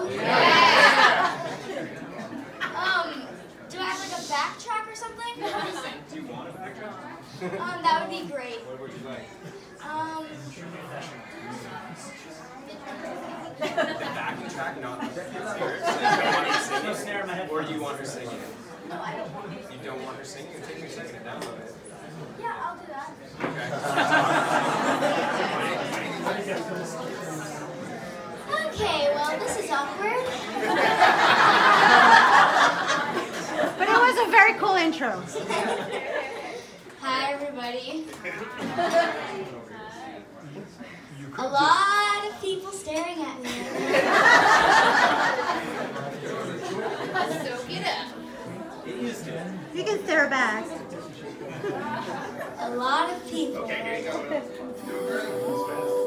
Yeah. Do I have like a backtrack or something? Do you want a backtrack? That would be great. What would you like? The backing track, not the or do you want her singing it? No, I don't want to. You don't want her singing? Take her singing it down a little bit. Yeah, I'll do that. Okay. Okay, well, this is awkward. But it was a very cool intro. Hi, everybody. A lot of people staring at me. So get up. You can stare back. A lot of people. Okay, here you go.